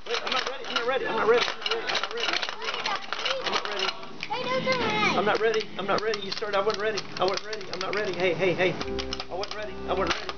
Wait, I'm not ready. I'm not ready. I'm not ready. I'm not ready. I'm not ready. I'm not ready. I'm not ready. You started. I wasn't ready. I wasn't ready. I'm not ready. Hey, hey, hey. I wasn't ready. I wasn't ready.